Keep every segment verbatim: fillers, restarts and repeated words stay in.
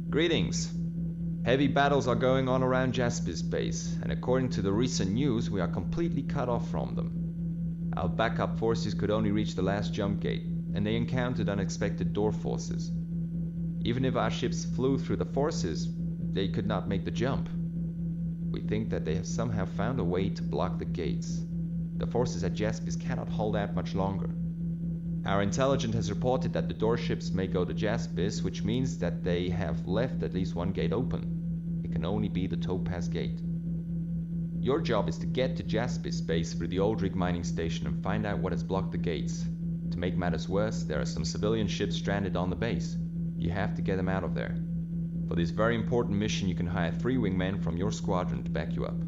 Greetings. Heavy battles are going on around Jaspis base, and according to the recent news, we are completely cut off from them. Our backup forces could only reach the last jump gate, and they encountered unexpected door forces. Even if our ships flew through the forces, they could not make the jump. We think that they have somehow found a way to block the gates. The forces at Jaspis cannot hold out much longer. Our intelligence has reported that the door ships may go to Jaspis, which means that they have left at least one gate open. It can only be the Topaz Gate. Your job is to get to Jaspis base through the old rig mining station and find out what has blocked the gates. To make matters worse, there are some civilian ships stranded on the base. You have to get them out of there. For this very important mission, you can hire three wingmen from your squadron to back you up.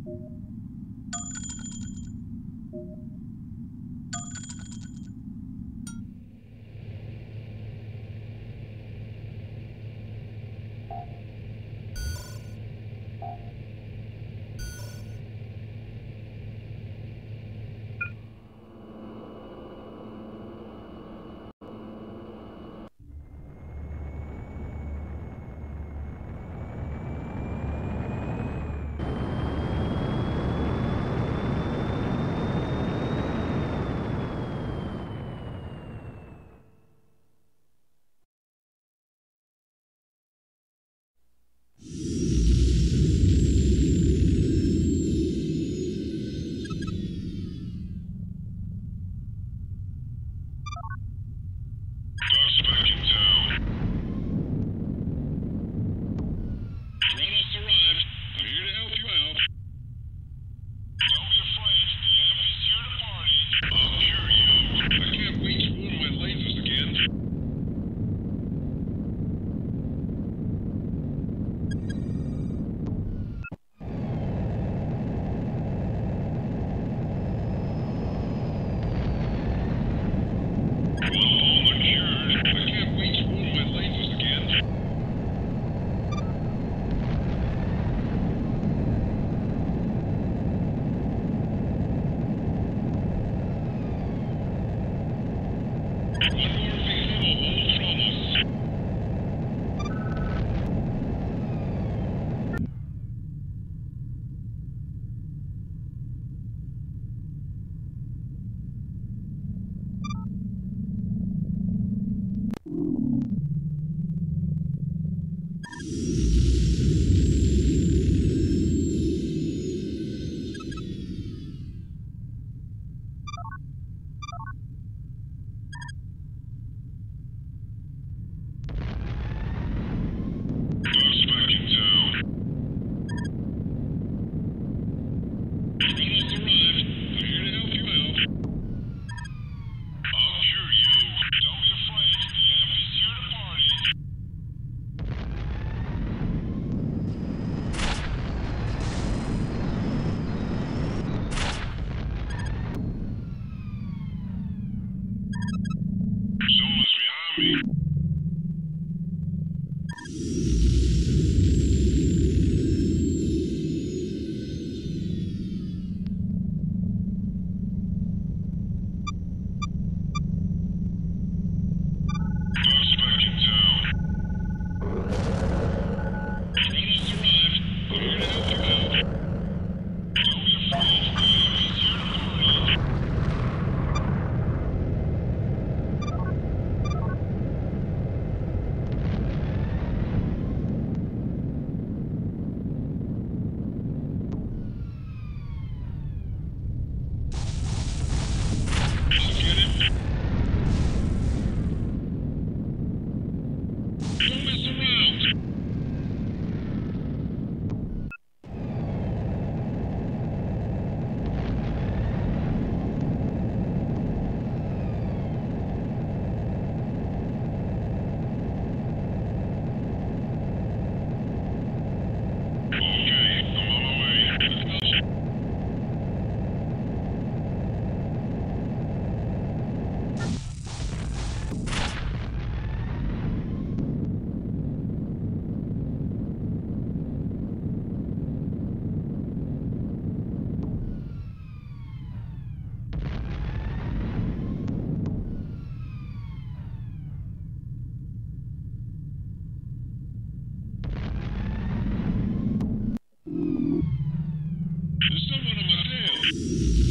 There's someone on my tail.